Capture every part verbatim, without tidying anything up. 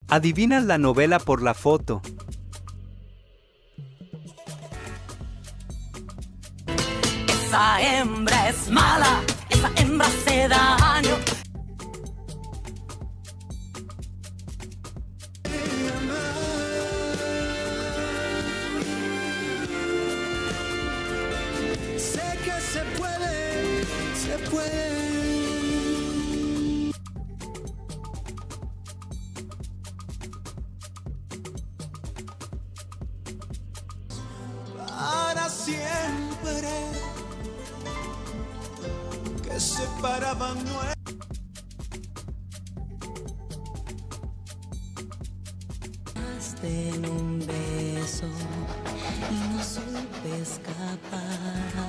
Adivinas la novela por la foto. Esa hembra es mala, esa hembra hace daño. Sé que se puede, se puede. Para siempre que separaban nuestros. En un beso y no supe escapar.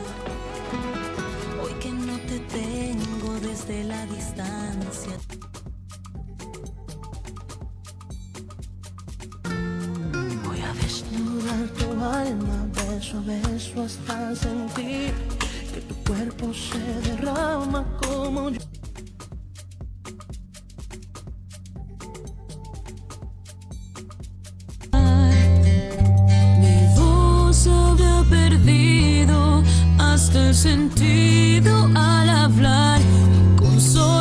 Hoy que no te tengo desde la distancia. Voy a desnudar tu alma, beso a beso hasta sentir que tu cuerpo se derrama como yo. Mi voz había perdido hasta el sentido al hablar con solo